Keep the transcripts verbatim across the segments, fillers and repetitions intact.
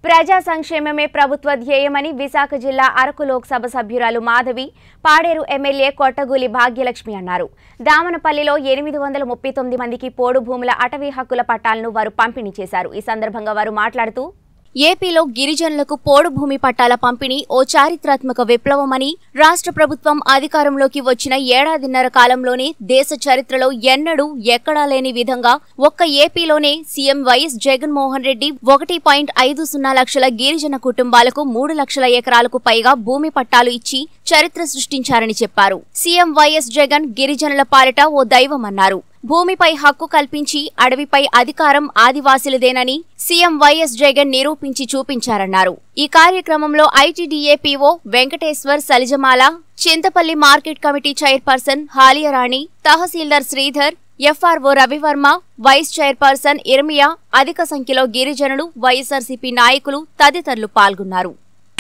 ప్రజా సంక్షేమమే ప్రభుత్వ ధ్యేయమని విశాఖ జిల్లా అరకు లోక్సభ సభ్యురాలు మాధవి, పాడేరు ఎమ్మెల్యే కొట్టగూలి భాగ్యలక్ష్మి అన్నారు. దామనపల్లిలో ఎనిమిది వందల ముప్పై తొమ్మిది మందికి పోడు భూముల అటవీ హక్కుల పట్టాలను వారు పంపిణీ చేశారు. ఈ సందర్భంగా వారు మాట్లాడుతూ ఏపీలో గిరిజనులకు పోడు భూమి పట్టాల పంపిణీ ఓ చారిత్రాత్మక విప్లవమని, రాష్ట్ర ప్రభుత్వం అధికారంలోకి వచ్చిన ఏడాదిన్నర కాలంలోనే దేశ చరిత్రలో ఎన్నడూ ఎక్కడా లేని విధంగా ఒక్క ఏపీలోనే సీఎం వైఎస్ జగన్మోహన్ రెడ్డి ఒకటి పాయింట్ ఐదు సున్నా లక్షల గిరిజన కుటుంబాలకు మూడు లక్షల ఎకరాలకు పైగా భూమి పట్టాలు ఇచ్చి చరిత్ర సృష్టించారని చెప్పారు. సీఎం వైఎస్ జగన్ గిరిజనుల పాలిట ఓ దైవమన్నారు. భూమిపై హక్కు కల్పించి అడవిపై అధికారం ఆదివాసీలదేనని సీఎం వైఎస్ జగన్ నిరూపించి చూపించారన్నారు. ఈ కార్యక్రమంలో ITDA PO Venkateshwar Salijamala, Chintapalli market committee chairperson Haliyarani, tahsildar Sridhar, FRO Ravivarma, vice chairperson Irmiya, అధిక సంఖ్యలో గిరిజనులు, వైఎస్ఆర్సీపీ నాయకులు తదితరులు పాల్గొన్నారు.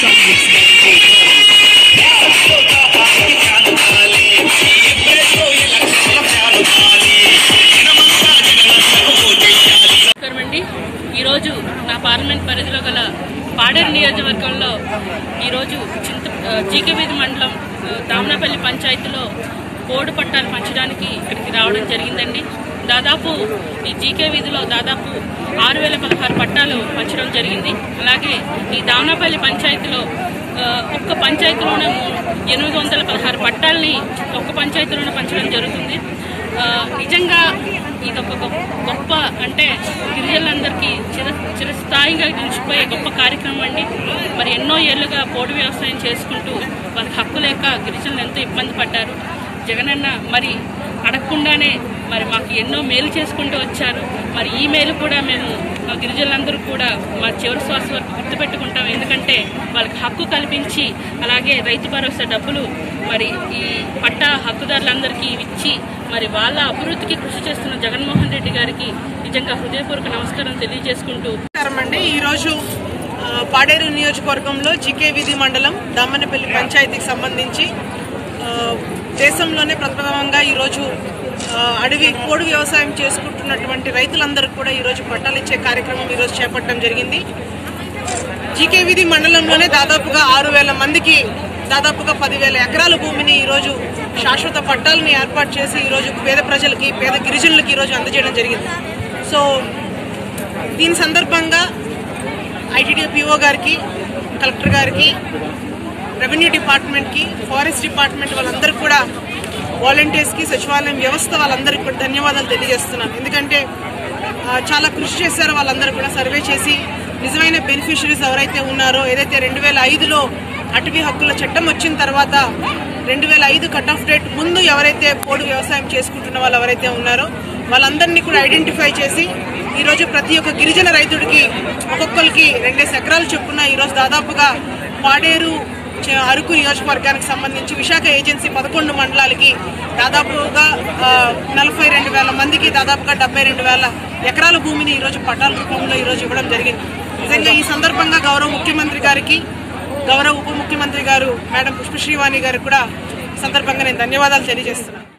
ఈరోజు నా పార్లమెంట్ పరిధిలో గల పాడేరు నియోజకవర్గంలో ఈరోజు చింత జీకేవీధి మండలం దామనపల్లి పంచాయతీలో పోడు పట్టాలు పంచడానికి ఇక్కడికి రావడం జరిగిందండి. దాదాపు ఈ జీకే వీధిలో దాదాపు ఆరు వేల పదహారు పట్టాలు పంచడం జరిగింది. అలాగే ఈ దామనపల్లి పంచాయతీలో ఒక్క పంచాయతీలోనే ఎనిమిది వందల పదహారు పట్టాలని ఒక్క పంచాయతీలోనే పంచడం జరుగుతుంది. నిజంగా ఇది ఒక గొప్ప అంటే గిరిజనులందరికీ చిర చిరస్థాయిగా నిలిచిపోయే గొప్ప కార్యక్రమం అండి. మరి ఎన్నో ఏళ్లుగా పోడు వ్యవసాయం చేసుకుంటూ వాళ్ళకి హక్కు లేక గిరిజనులు ఎంతో ఇబ్బంది పడ్డారు. జగనన్న మరి అడగకుండానే మరి మాకు ఎన్నో మేలు చేసుకుంటూ వచ్చారు. మరి ఈ మేలు కూడా మేము గిరిజనులందరూ కూడా మా చివరి శ్వాస వరకు గుర్తుపెట్టుకుంటాం. ఎందుకంటే వాళ్ళకి హక్కు కల్పించి అలాగే రైతు భరోసా డబ్బులు మరి ఈ పట్టా హక్కుదారులందరికీ ఇచ్చి మరి వాళ్ళ అభివృద్ధికి కృషి చేస్తున్న జగన్మోహన్ రెడ్డి గారికి నిజంగా హృదయపూర్వక నమస్కారం తెలియజేసుకుంటూ అండి ఈరోజు పాడేరు నియోజకవర్గంలో జీకే వీధి మండలం దామనపల్లి పంచాయతీకి సంబంధించి దేశంలోనే ప్రథమంగా ఈరోజు అడవి పోడు వ్యవసాయం చేసుకుంటున్నటువంటి రైతులందరికీ కూడా ఈరోజు పట్టాలు ఇచ్చే కార్యక్రమం ఈరోజు చేపట్టడం జరిగింది. జీకే వీధి మండలంలోనే దాదాపుగా ఆరు వేల మందికి దాదాపుగా పదివేల ఎకరాల భూమిని ఈరోజు శాశ్వత పట్టాలని ఏర్పాటు చేసి ఈరోజు పేద ప్రజలకి పేద గిరిజనులకి ఈరోజు అందజేయడం జరిగింది. సో దీని సందర్భంగా ఐటీడీఏ పీఓ గారికి, కలెక్టర్ గారికి, రెవెన్యూ డిపార్ట్మెంట్కి, ఫారెస్ట్ డిపార్ట్మెంట్ వాళ్ళందరికీ కూడా, వాలంటీర్స్కి, సచివాలయం వ్యవస్థ వాళ్ళందరికీ కూడా ధన్యవాదాలు తెలియజేస్తున్నాను. ఎందుకంటే చాలా కృషి చేశారో వాళ్ళందరూ కూడా సర్వే చేసి నిజమైన బెనిఫిషరీస్ ఎవరైతే ఉన్నారో, ఏదైతే రెండు వేల ఐదులో అటవీ హక్కుల చట్టం వచ్చిన తర్వాత రెండు వేల ఐదు కట్ ఆఫ్ డేట్ ముందు ఎవరైతే పోడు వ్యవసాయం చేసుకుంటున్న వాళ్ళు ఎవరైతే ఉన్నారో వాళ్ళందరినీ కూడా ఐడెంటిఫై చేసి ఈరోజు ప్రతి ఒక్క గిరిజన రైతుడికి ఒక్కొక్కరికి రెండేసి ఎకరాలు చొప్పున ఈరోజు దాదాపుగా పాడేరు అరకు నియోజకవర్గానికి సంబంధించి విశాఖ ఏజెన్సీ పదకొండు మండలాలకి దాదాపుగా నలభై రెండు వేల మందికి దాదాపుగా డెబ్బై రెండు వేల ఎకరాల భూమిని ఈరోజు పట్టాల రూపంలో ఈరోజు ఇవ్వడం జరిగింది. నిజంగా ఈ సందర్భంగా గౌరవ ముఖ్యమంత్రి గారికి, గౌరవ ఉప ముఖ్యమంత్రి గారు మేడం పుష్పశ్రీవాణి గారికి కూడా సందర్భంగా నేను ధన్యవాదాలు తెలియజేస్తున్నాను.